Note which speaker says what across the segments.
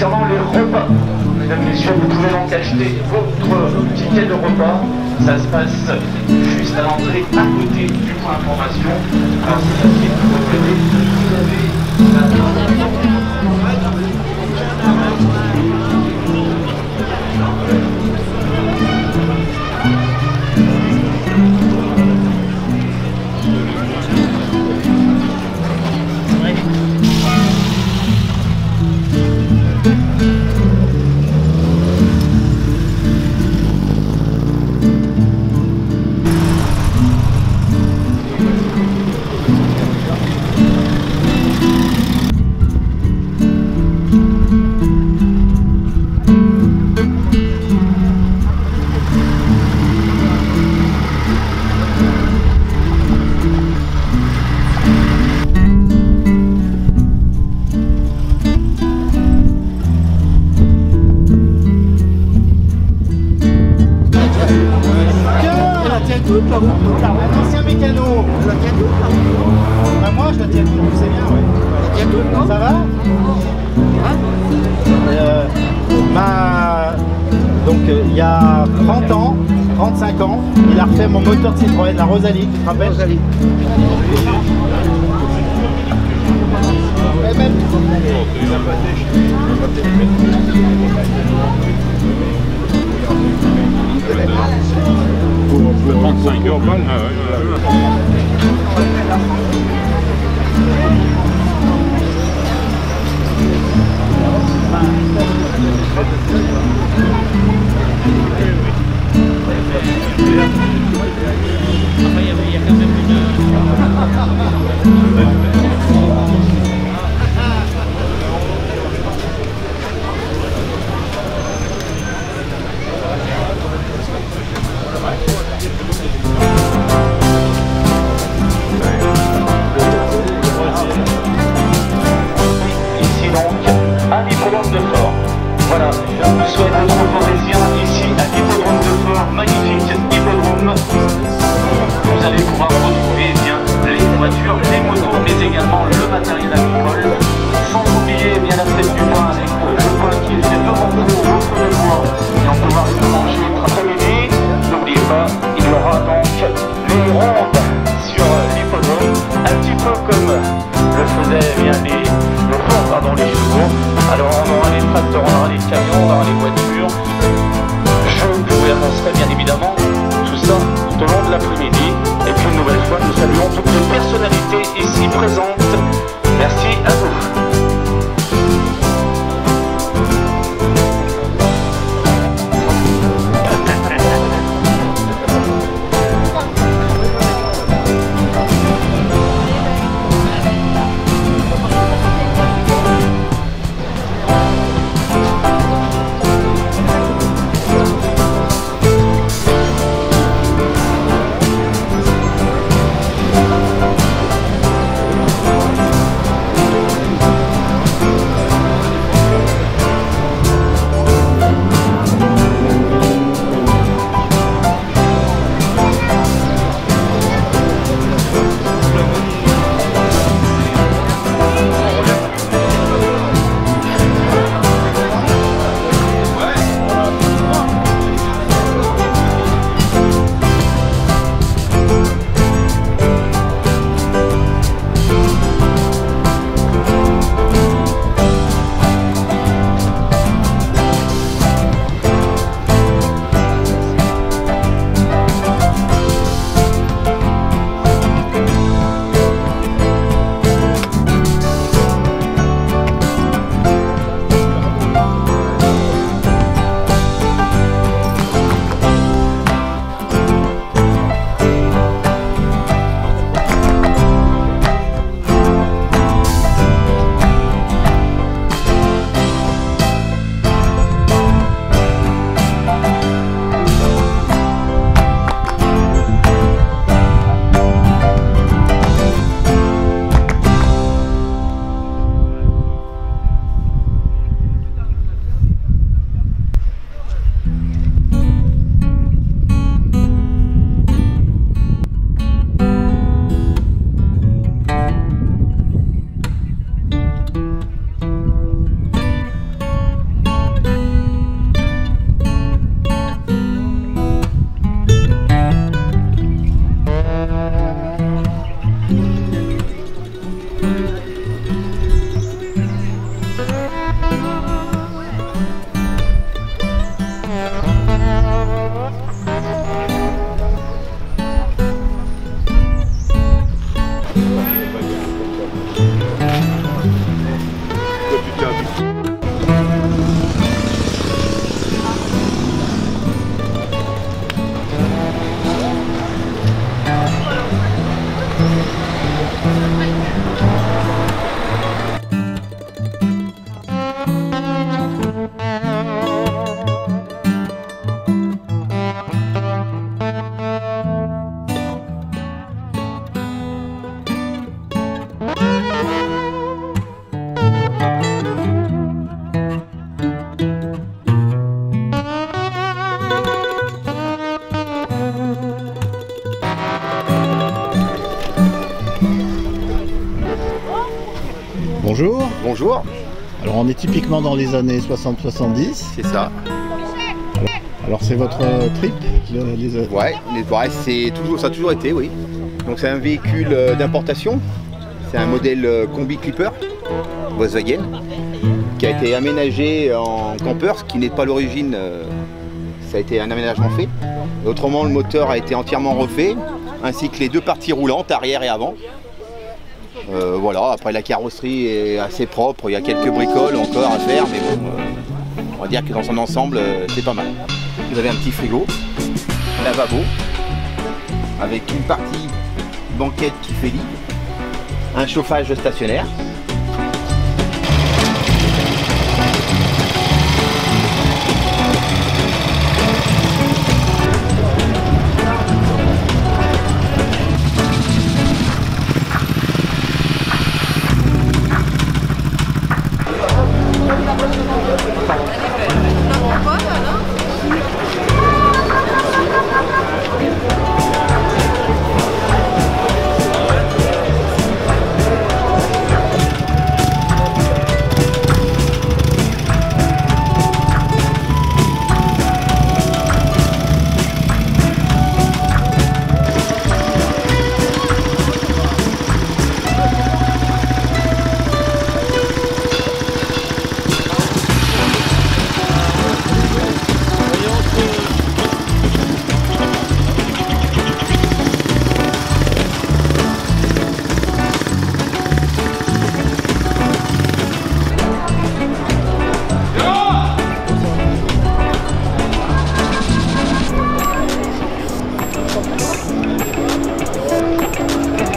Speaker 1: Concernant les repas, mesdames, messieurs, vous pouvez donc acheter votre ticket de repas. Ça se passe juste à l'entrée, à côté du point information. Alors c'est facile, vous revenez, vous avez la...
Speaker 2: L'ancien mécano, la tient toute, bah moi je la tiens toute, c'est bien, ouais. La tient toute, non? Ça va? Donc il y a 30 ans, 35 ans, il a refait mon moteur de Citroën, la Rosalie, tu te rappelles? Rosalie.
Speaker 3: Pour 35 euros, il y a quand même
Speaker 1: Ici donc, à l'hippodrome de Fort. Voilà, je vous souhaite de trouver plaisir ici à l'hippodrome de Fort, magnifique hippodrome. Vous allez pouvoir retrouver bien les voitures, les motos, mais
Speaker 2: Bonjour.
Speaker 4: Bonjour.
Speaker 2: Alors on est typiquement dans les années 60-70.
Speaker 4: C'est ça.
Speaker 2: Alors c'est votre trip
Speaker 4: Ouais, ça a toujours été, oui. Donc c'est un véhicule d'importation. C'est un modèle combi Clipper, Volkswagen, qui a été aménagé en camper, ce qui n'est pas l'origine. Ça a été un aménagement fait. Autrement, le moteur a été entièrement refait, ainsi que les deux parties roulantes, arrière et avant. Voilà, après la carrosserie est assez propre, il y a quelques bricoles encore à faire, mais bon, on va dire que dans son ensemble, c'est pas mal. Vous avez un petit frigo, un lavabo, avec une partie banquette qui fait lit, un chauffage stationnaire.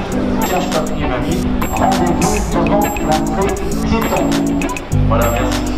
Speaker 1: Rendez-vous devant l'entrée piéton. Voilà, merci.